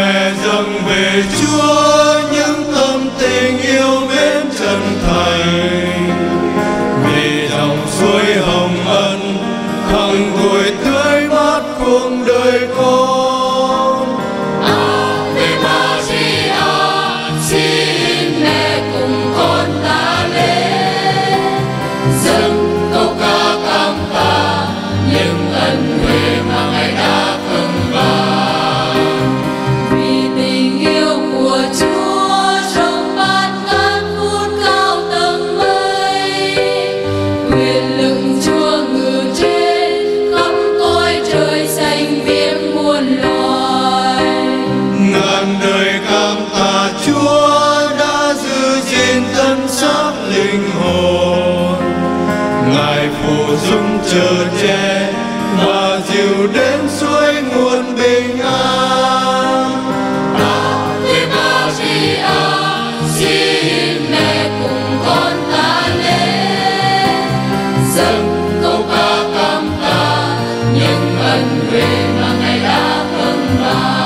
mẹ dâng về Chúa những tâm tình yêu mến chân thành, vì dòng suối hồng ân hằng tuổi tươi mát cuộc đời con. Ave Maria, xin mẹ cùng con ta lên dâng câu ca cảm tạ những ân huệ mà Ngài đã khẩn ban. Vì tình yêu của Chúa trong bát ngát vút cao tầng mây, quyền lực Chúa ngự trên khắp cõi trời xanh biếc muôn loài. Ngàn đời cảm tạ Chúa đã giữ gìn thân xác linh hồn, Ngài phù dung chở che và dìu đến suối nguồn bình an. Ave Maria, xin mẹ cùng con ta lên dâng câu ca cảm tạ những ân huệ mà Ngài đã khẩn ban.